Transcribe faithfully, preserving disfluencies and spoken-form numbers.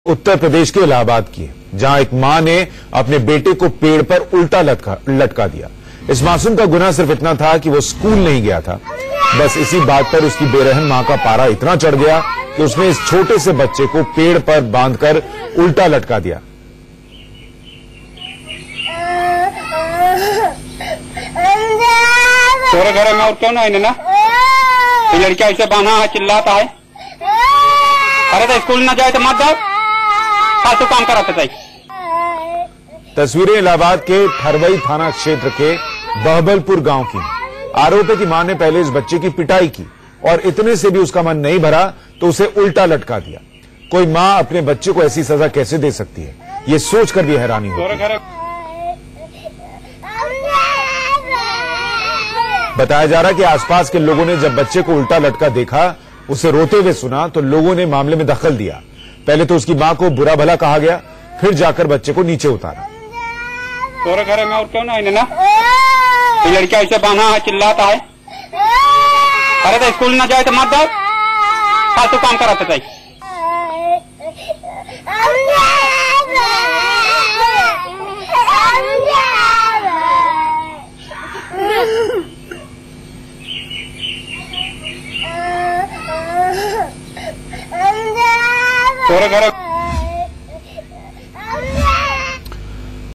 उत्तर प्रदेश के इलाहाबाद की है, जहां एक मां ने अपने बेटे को पेड़ पर उल्टा लटका लटका दिया। इस मासूम का गुनाह सिर्फ इतना था कि वो स्कूल नहीं गया था। बस इसी बात पर उसकी बेरहम मां का पारा इतना चढ़ गया कि उसने इस छोटे से बच्चे को पेड़ पर बांधकर उल्टा लटका दिया। तोरे घर में और क्यों ना है ना? ये लड़का ऐसे बांधा है, चिल्लाता है। अरे तो स्कूल ना जाए तो मत जाओ, फालतू काम कराते थे। तस्वीरें इलाहाबाद के ठरवई थाना क्षेत्र के बहबलपुर गांव की हैं। आरोप है कि मां ने पहले इस बच्चे की पिटाई की और इतने से भी उसका मन नहीं भरा तो उसे उल्टा लटका दिया। कोई मां अपने बच्चे को ऐसी सजा कैसे दे सकती है, ये सोचकर भी हैरानी होती है। बताया जा रहा है कि आसपास के लोगों ने जब बच्चे को उल्टा लटका देखा, उसे रोते हुए सुना तो लोगों ने मामले में दखल दिया। पहले तो उसकी मां को बुरा भला कहा गया, फिर जाकर बच्चे को नीचे उतारा। तोरे घर में और क्यों ना है ना? ये लड़का ऐसे बांधा है, चिल्लाता है। अरे तो स्कूल ना जाए तो मत जाओ, फालतू काम कराते थे। तोरे घर